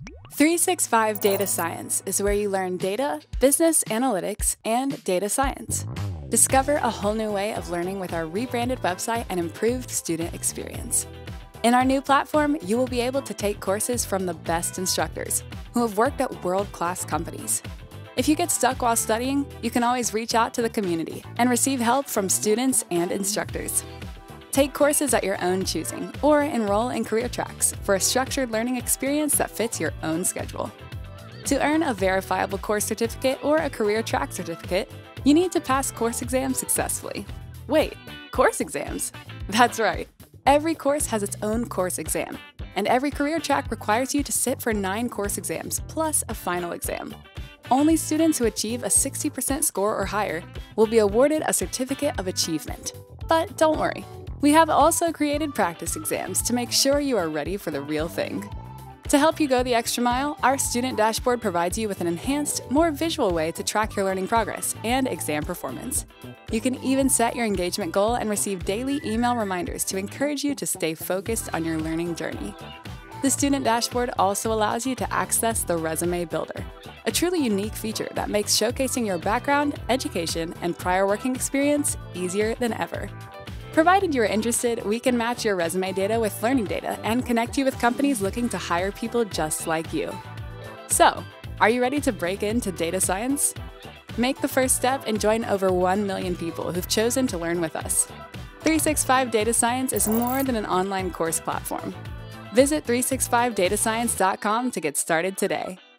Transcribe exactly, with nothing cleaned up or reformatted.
three sixty-five Data Science is where you learn data, business analytics, and data science. Discover a whole new way of learning with our rebranded website and improved student experience. In our new platform, you will be able to take courses from the best instructors who have worked at world-class companies. If you get stuck while studying, you can always reach out to the community and receive help from students and instructors. Take courses at your own choosing or enroll in career tracks for a structured learning experience that fits your own schedule. To earn a verifiable course certificate or a career track certificate, you need to pass course exams successfully. Wait, course exams? That's right. Every course has its own course exam, and every career track requires you to sit for nine course exams plus a final exam. Only students who achieve a sixty percent score or higher will be awarded a certificate of achievement. But don't worry. We have also created practice exams to make sure you are ready for the real thing. To help you go the extra mile, our student dashboard provides you with an enhanced, more visual way to track your learning progress and exam performance. You can even set your engagement goal and receive daily email reminders to encourage you to stay focused on your learning journey. The student dashboard also allows you to access the Resume Builder, a truly unique feature that makes showcasing your background, education, and prior working experience easier than ever. Provided you're interested, we can match your resume data with learning data and connect you with companies looking to hire people just like you. So, are you ready to break into data science? Make the first step and join over one million people who've chosen to learn with us. three sixty-five Data Science is more than an online course platform. Visit three sixty-five data science dot com to get started today.